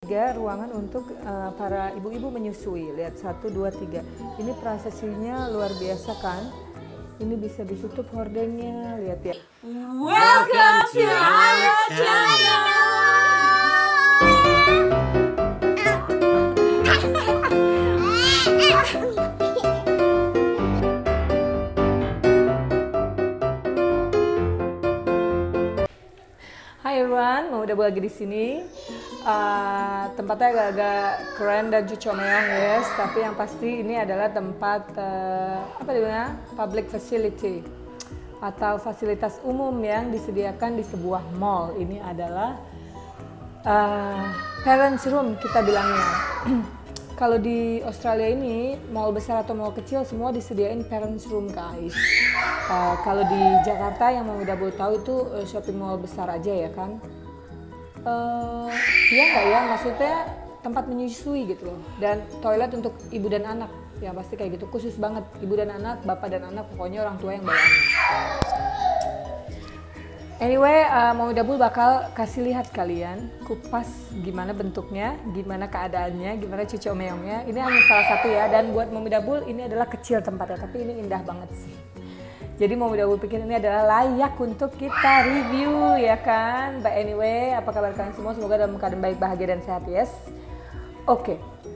3 ruangan untuk para ibu-ibu menyusui. Lihat 1, 2, 3. Ini prosesinya luar biasa kan? Ini bisa ditutup hordengnya, lihat ya. Welcome to our channel. Hai everyone, mau udah lagi di sini. Tempatnya agak-agak keren dan cucomeong, yes. Tapi yang pasti ini adalah tempat apa namanya, public facility atau fasilitas umum yang disediakan di sebuah mall. Ini adalah parents room kita bilangnya. Kalau di Australia ini mall besar atau mall kecil semua disediain parents room, guys. Kalau di Jakarta yang mau udah tahu itu shopping mall besar aja ya kan. Iya nggak ya, maksudnya tempat menyusui gitu loh, dan toilet untuk ibu dan anak ya pasti kayak gitu, khusus banget ibu dan anak, bapak dan anak, pokoknya orang tua yang bawa anak. Anyway, mau Dabul bakal kasih lihat kalian kupas gimana bentuknya, gimana keadaannya, gimana cucomeongnya. Ini hanya salah satu ya, dan buat Mau Dabul ini adalah kecil tempatnya, tapi ini indah banget sih. Jadi Mau Dabul pikir ini adalah layak untuk kita review ya kan. But anyway, apa kabar kalian semua? Semoga dalam keadaan baik, bahagia dan sehat, yes. Oke.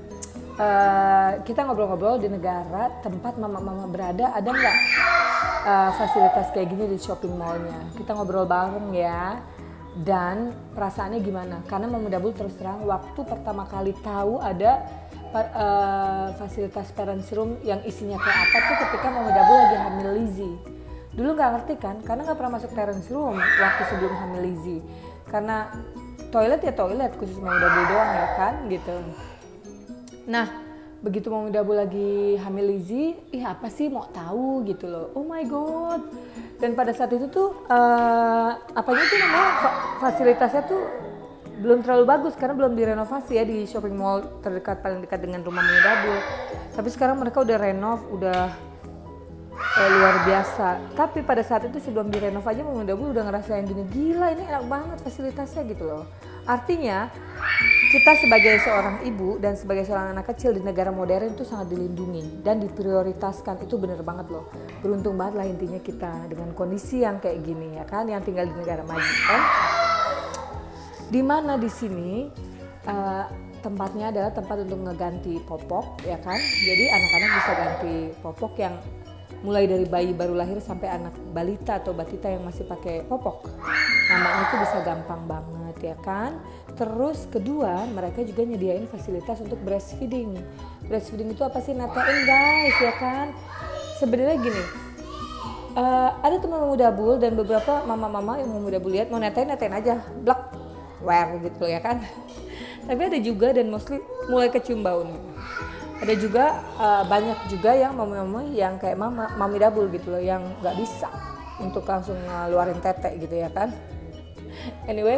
Kita ngobrol-ngobrol di negara tempat mama-mama berada, ada nggak fasilitas kayak gini di shopping mallnya? Kita ngobrol bareng ya. Dan perasaannya gimana? Karena Mau Dabul terus terang waktu pertama kali tahu ada fasilitas parents room yang isinya kayak apa tuh ketika Mau Dabul lagi hamil Lizzie. Dulu nggak ngerti kan, karena nggak pernah masuk parents room waktu sebelum hamil Lizzie. Karena toilet ya toilet, khusus Mau Dabul doang ya kan gitu. Nah, begitu Mau Dabul lagi hamil Lizzie, apa sih mau tahu gitu loh. Oh my god. Dan pada saat itu tuh apanya tuh namanya fasilitasnya tuh belum terlalu bagus karena belum direnovasi ya di shopping mall terdekat, paling dekat dengan rumah Mau Dabul. Tapi sekarang mereka udah renov, udah luar biasa. Tapi pada saat itu sebelum direnov aja Mau Dabul udah ngerasain gini, gila ini enak banget fasilitasnya gitu loh. Artinya kita sebagai seorang ibu dan sebagai seorang anak kecil di negara modern itu sangat dilindungi dan diprioritaskan, itu bener banget loh. Beruntung banget lah intinya kita dengan kondisi yang kayak gini ya kan, yang tinggal di negara maju kan. Dimana di sini tempatnya adalah tempat untuk ngeganti popok ya kan. Jadi anak-anak bisa ganti popok yang mulai dari bayi baru lahir sampai anak balita atau batita yang masih pakai popok. Namanya itu bisa gampang banget ya kan. Terus kedua, mereka juga nyediain fasilitas untuk breastfeeding. Breastfeeding itu apa sih? Netein guys ya kan. Sebenarnya gini, ada teman Mau Dabul dan beberapa mama-mama yang Mau Dabul lihat mau netein aja, blak, wear gitu ya kan. Tapi ada juga dan mostly mulai kecium baunya. Ada juga banyak juga yang mama-mama yang kayak Mami Dabul gitu loh, yang nggak bisa untuk langsung ngeluarin tete gitu ya kan. Anyway,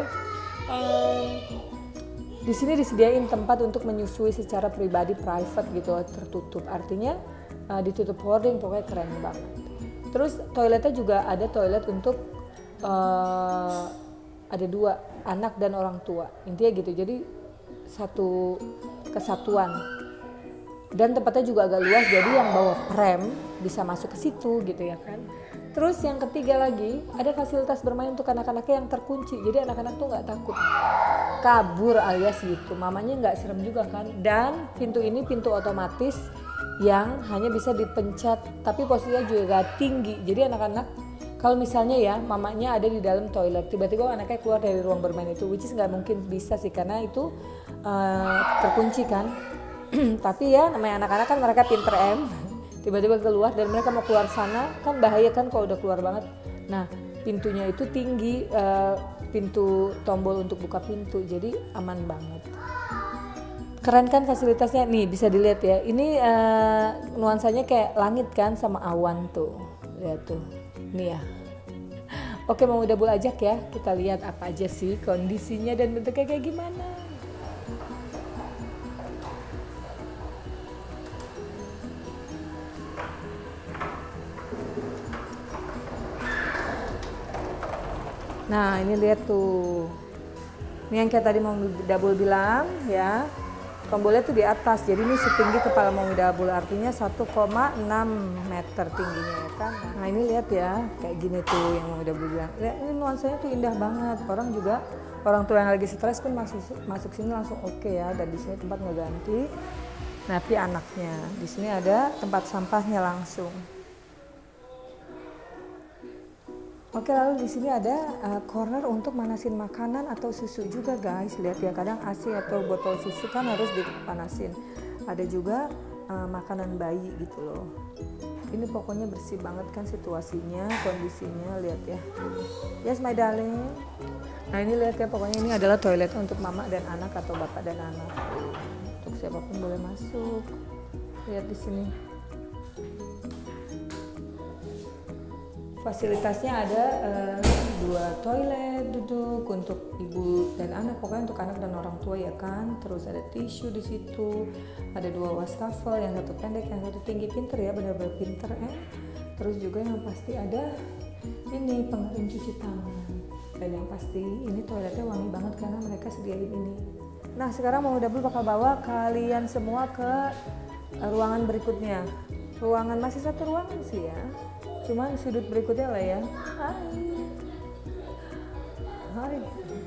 di sini disediain tempat untuk menyusui secara pribadi, private gitu, tertutup. Artinya ditutup hording, pokoknya keren banget. Terus toiletnya juga ada toilet untuk ada 2, anak dan orang tua. Intinya gitu. Jadi satu kesatuan. Dan tempatnya juga agak luas, jadi yang bawa prem bisa masuk ke situ gitu ya kan. Terus yang ketiga lagi, ada fasilitas bermain untuk anak-anaknya yang terkunci. Jadi anak-anak tuh nggak takut kabur alias gitu, mamanya nggak serem juga kan. Dan pintu ini pintu otomatis yang hanya bisa dipencet, tapi posisinya juga tinggi. Jadi anak-anak kalau misalnya ya mamanya ada di dalam toilet, tiba-tiba anaknya keluar dari ruang bermain itu, which is nggak mungkin bisa sih karena itu terkunci kan. Tapi ya namanya anak-anak kan, mereka pinter tiba-tiba keluar dan mereka mau keluar sana kan bahaya kan kalau udah keluar banget. Nah pintunya itu tinggi, pintu tombol untuk buka pintu, jadi aman banget. Keren kan fasilitasnya, nih bisa dilihat ya, ini nuansanya kayak langit kan sama awan tuh, lihat tuh, nih ya. Oke, Mau Dabul ajak ya, kita lihat apa aja sih kondisinya dan bentuknya kayak gimana. Nah ini lihat tuh, Ini yang kayak tadi mau Dabul bilang ya. Tombolnya tuh di atas, jadi ini setinggi kepala mau Dabul, artinya 1,6 meter tingginya ya kan. Nah ini lihat ya, kayak gini tuh yang mau Dabul bilang. Lihat, ini nuansanya tuh indah banget. Orang tua yang lagi stres pun masuk sini langsung oke ya. Dan di sini tempat ngeganti napi anaknya. Di sini ada tempat sampahnya langsung. Oke, lalu di sini ada corner untuk manasin makanan atau susu juga guys. Lihat ya, kadang ASI atau botol susu kan harus dipanasin. Ada juga makanan bayi gitu loh. Ini pokoknya bersih banget kan situasinya, kondisinya, lihat ya. Yes my darling. Nah ini lihat ya, pokoknya ini adalah toilet untuk mama dan anak atau bapak dan anak. Untuk siapapun boleh masuk. Lihat di sini. Fasilitasnya ada 2 toilet duduk untuk ibu dan anak, pokoknya untuk anak dan orang tua ya kan. Terus ada tisu di situ, ada 2 wastafel, yang satu pendek, yang satu tinggi. Pinter ya, benar-benar pinter ya. Terus juga yang pasti ada ini pengering cuci tangan. Dan yang pasti ini toiletnya wangi banget karena mereka sediain ini. Nah sekarang mau Dabul bakal bawa kalian semua ke ruangan berikutnya. Ruangan masih satu ruangan sih ya. Cuman sudut berikutnya lah ya. Hai.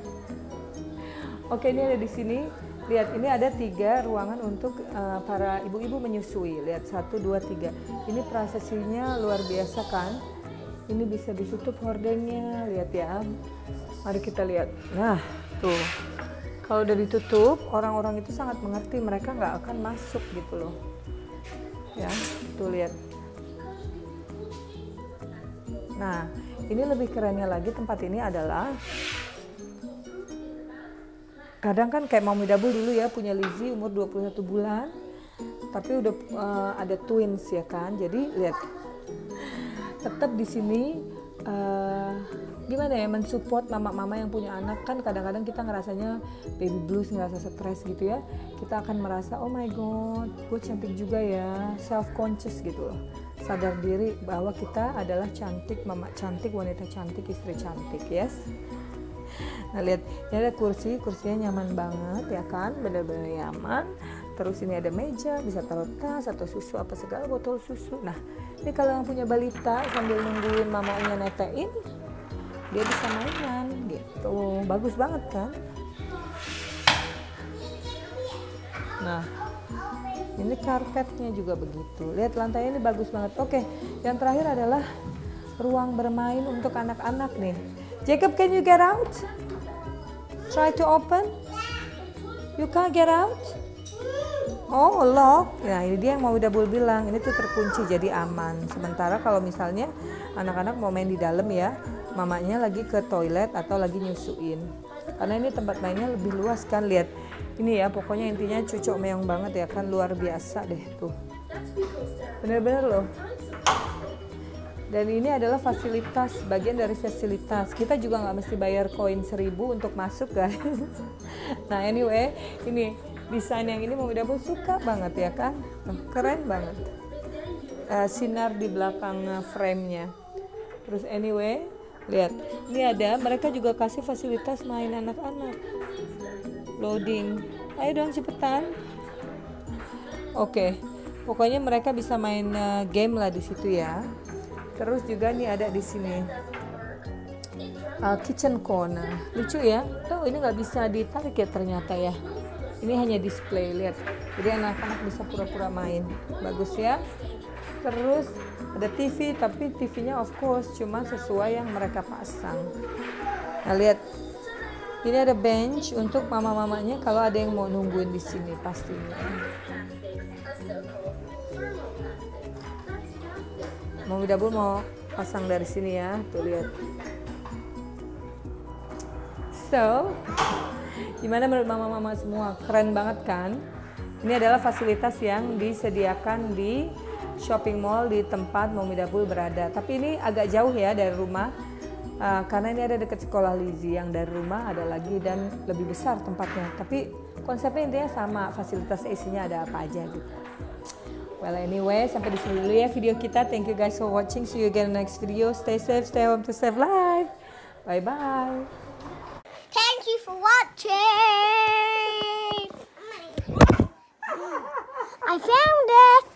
Oke, ini ada di sini. Lihat, ini ada 3 ruangan untuk para ibu-ibu menyusui. Lihat 1, 2, 3. Ini prosesinya luar biasa kan? Ini bisa ditutup hordengnya. Lihat ya. Mari kita lihat. Nah, tuh. Kalau udah ditutup, orang-orang itu sangat mengerti. Mereka nggak akan masuk gitu loh. Ya, tuh lihat. Nah, ini lebih kerennya lagi, tempat ini adalah kadang kan kayak Mami Dabul dulu ya, punya Lizzie umur 21 bulan, tapi udah ada twins ya kan. Jadi lihat, tetap di sini gimana ya, mensupport mama-mama yang punya anak. Kan kadang-kadang kita ngerasanya baby blues, ngerasa stres gitu ya. Kita akan merasa oh my god, gue cantik juga ya, self conscious gitu loh. Sadar diri bahwa kita adalah cantik, mama cantik, wanita cantik, istri cantik, yes. Nah lihat, ini ada kursinya nyaman banget ya kan, benar-benar nyaman. Terus ini ada meja, bisa taruh tas atau susu apa segala, botol susu. Nah ini kalau yang punya balita sambil nungguin mamanya netein, dia bisa mainan gitu, bagus banget kan. Nah ini karpetnya juga begitu. Lihat lantainya ini bagus banget. Oke, yang terakhir adalah ruang bermain untuk anak-anak nih. Jacob, can you get out? Try to open. You can't get out? Oh, lock. Nah, ini dia yang mau Dabul bilang. Ini tuh terkunci jadi aman. Sementara kalau misalnya anak-anak mau main di dalam ya, mamanya lagi ke toilet atau lagi nyusuin. Karena ini tempat mainnya lebih luas kan, lihat. Ini ya, pokoknya intinya cucok meong banget ya kan, luar biasa deh tuh. Bener-bener loh. Dan ini adalah fasilitas, bagian dari fasilitas. Kita juga nggak mesti bayar koin 1.000 untuk masuk guys. Nah anyway, ini desain yang ini Mami Dabul suka banget ya kan. Keren banget. Sinar di belakang frame-nya. Terus anyway, lihat. Ini ada, mereka juga kasih fasilitas main anak-anak. Loading, ayo dong cepetan. Oke, pokoknya mereka bisa main game lah di situ ya. Terus juga nih ada di sini kitchen corner, lucu ya. Oh ini nggak bisa ditarik ya ternyata ya. Ini hanya display, lihat. Jadi anak-anak bisa pura-pura main, bagus ya. Terus ada TV, tapi TV-nya of course cuma sesuai yang mereka pasang. Nah lihat. Ini ada bench untuk mama-mamanya kalau ada yang mau nungguin di sini pastinya. Mami Dabul mau pasang dari sini ya, tuh lihat. So, gimana menurut mama-mama semua? Keren banget kan? Ini adalah fasilitas yang disediakan di shopping mall di tempat Mami Dabul berada. Tapi ini agak jauh ya dari rumah. Karena ini ada dekat sekolah Lizzie, yang dari rumah ada lagi dan lebih besar tempatnya. Tapi konsepnya intinya sama, fasilitas isinya ada apa aja gitu. Well anyway, sampai di sini dulu ya video kita. Thank you guys for watching. See you again in the next video. Stay safe, stay home to save life. Bye bye. Thank you for watching. I found it.